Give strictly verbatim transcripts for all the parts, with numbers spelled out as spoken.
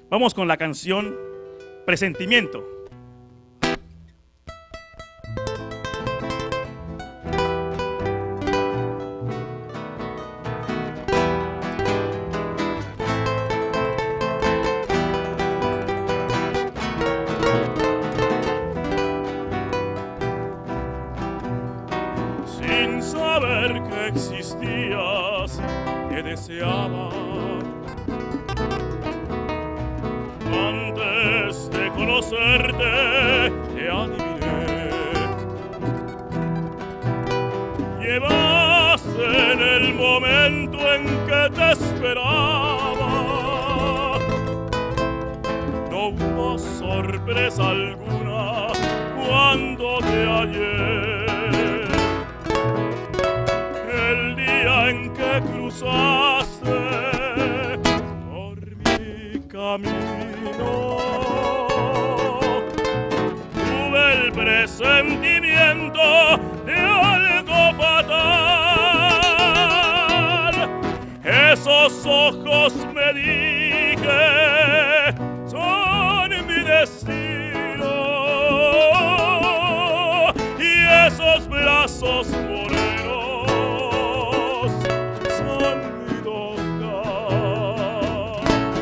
Vamos con la canción Presentimiento. Sin saber que existías, te deseaba. Antes de conocerte, te adiviné. Llevaste en el momento en que te esperaba. No hubo sorpresa alguna cuando te hallé. El día en que cruzaste por mi camino, tuve el presentimiento de algo fatal. Esos ojos, me dije, son mi destino, y esos brazos morenos son mi hogar.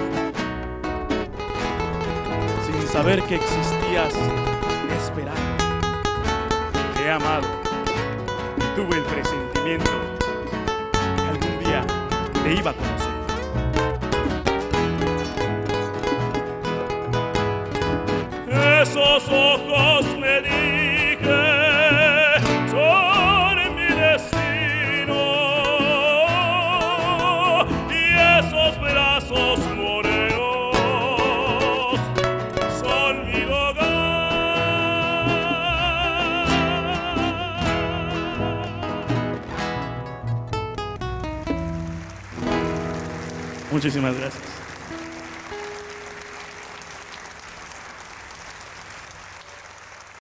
Sin saber que existías, he esperado, te he amado, y tuve el presentimiento que algún día te iba a conocer. Esos ojos, me dije, son mi destino, y esos brazos morenos son mi hogar. Muchísimas gracias.